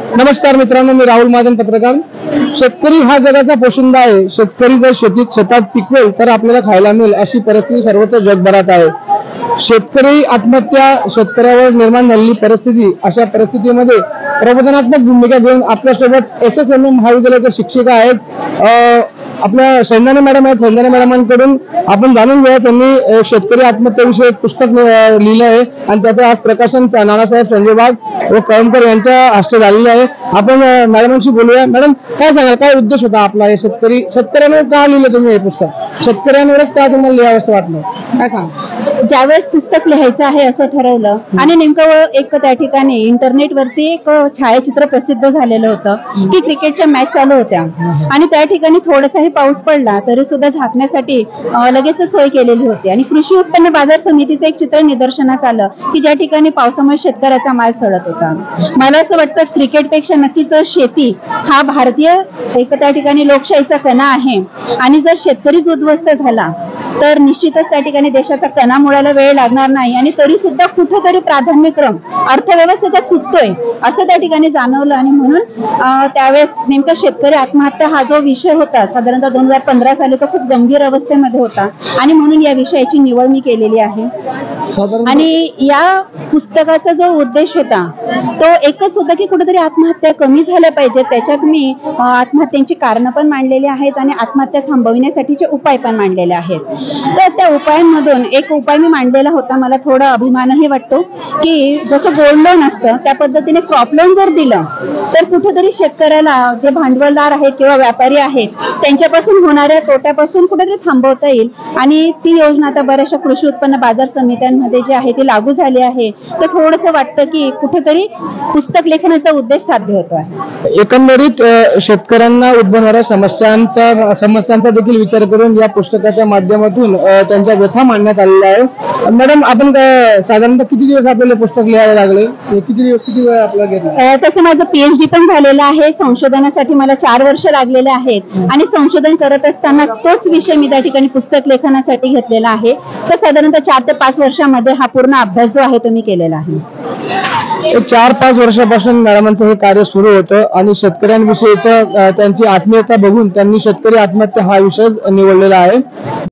नमस्कार मित्रांनो, मी राहुल महाजन, पत्रकार. शेतकरी हा जगाचा पोशिंदा आहे. शेतकरी जर शेतात पिकवेल तर आपल्याला खायला मिळेल अशी परिस्थिती सर्वत्र जगभरात आहे. शेतकरी आत्महत्या, शेतकऱ्यावर निर्माण झालेली परिस्थिती, अशा परिस्थितीमध्ये प्रबोधनात्मक भूमिका घेऊन आपल्यासोबत SSME महाविद्यालयाच्या शिक्षिका आहेत, आपल्या सैंदाने मॅडम आहेत. सैंदाने मॅडमांकडून आपण जाणून घेऊया. त्यांनी शेतकरी आत्महत्येविषयी एक पुस्तक लिहिलं आहे आणि त्याचं आज प्रकाशन नानासाहेब संजय वाघ व कळमकर यांच्या हस्ते झालेलं आहे. आपण मॅडमांशी बोलूया. मॅडम, काय सांगाल, काय उद्देश होता आपला? हे शेतकऱ्यांवर का लिहिलं तुम्ही हे पुस्तक? शेतकऱ्यांवरच का तुम्हाला लिहावंसं वाटलं, काय सांगा? ज्यावेळेस पुस्तक लिहायचं आहे असं ठरवलं आणि नेमकं एक त्या ठिकाणी इंटरनेटवरती एक छायाचित्र प्रसिद्ध झालेलं होतं की क्रिकेटच्या मॅच चालू होत्या आणि त्या ठिकाणी थोडासाही पाऊस पडला तरी सुद्धा झाकण्यासाठी लगेच सोय केलेली होती. आणि कृषी उत्पन्न बाजार समितीचं एक चित्र निदर्शनास आलं की ज्या ठिकाणी पावसामुळे शेतकऱ्याचा माल सडत होता. मला असं वाटतं क्रिकेटपेक्षा नक्कीच शेती हा भारतीय एक त्या ठिकाणी लोकशाहीचा कणा आहे आणि जर शेतकरीच उद्ध्वस्त झाला तर निश्चितच त्या ठिकाणी देशाचा कणा मुळाला वेळ लागणार नाही आणि तरी सुद्धा कुठेतरी प्राधान्यक्रम अर्थव्यवस्थेचा चुकतोय असं त्या ठिकाणी जाणवलं. आणि म्हणून त्यावेळेस नेमका शेतकरी आत्महत्या हा जो विषय होता साधारणतः 2015 साली तो खूप गंभीर अवस्थेमध्ये होता आणि म्हणून या विषयाची निवड मी केलेली आहे. आणि या पुस्तकाचा जो उद्देश होता तो एकच होता की कुठेतरी आत्महत्या कमी झाल्या पाहिजे. त्याच्यात मी आत्महत्यांची कारणं पण मांडलेली आहेत आणि आत्महत्या थांबविण्यासाठीचे उपाय पण मांडलेले आहेत. तर त्या उपायांमधून एक उपाय मी मांडलेला होता, मला थोडा अभिमानही वाटतो की जसं गोल्ड लोन असतं त्या पद्धतीने क्रॉप लोन जर दिलं तर कुठेतरी शेतकऱ्याला जे भांडवलदार आहेत किंवा व्यापारी आहेत त्यांच्यापासून होणाऱ्या तोट्यापासून कुठेतरी थांबवता येईल. आणि ती योजना आता बऱ्याचशा कृषी उत्पन्न बाजार समित्यांमध्ये जी आहे ती लागू झाली आहे. तर थोडंसं वाटतं की कुठेतरी पुस्तक लेखनाचा उद्देश साध्य होतो आहे. एकंदरीत शेतकऱ्यांना उद्भवणाऱ्या समस्यांचा देखील विचार करून या पुस्तकाच्या माध्यमातून त्यांच्या व्यथा मांडण्यात आलेल्या आहे. मॅडम, आपण साधारणतः किती दिवस आपल्याला पुस्तक लिहायला लागले? किती वेळ आपल्याला घेतला? तसं माझं PhD पण झालेलं आहे. संशोधनासाठी मला 4 वर्ष लागलेले आहेत आणि संशोधन करत असताना तोच विषय मी त्या ठिकाणी पुस्तक लेखनासाठी घेतलेला आहे. तर साधारणतः 4 ते 5 वर्षामध्ये हा पूर्ण अभ्यास जो आहे तो मी केलेला आहे. 4-5 वर्षापासून मॅडमांचं हे कार्य सुरू होतं आणि शेतकऱ्यांविषयीचं त्यांची आत्मीयता बघून त्यांनी शेतकरी आत्महत्या हा विषय निवडलेला आहे.